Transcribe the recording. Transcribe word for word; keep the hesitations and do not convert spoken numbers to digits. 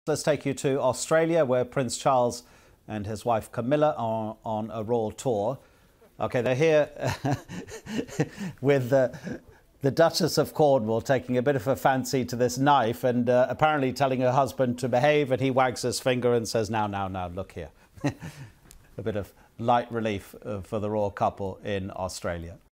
Let's take you to Australia, where Prince Charles and his wife Camilla are on a royal tour. Okay, they're here with uh, the Duchess of Cornwall taking a bit of a fancy to this knife and uh, apparently telling her husband to behave, and he wags his finger and says, now, now, now, look here. A bit of light relief uh, for the royal couple in Australia.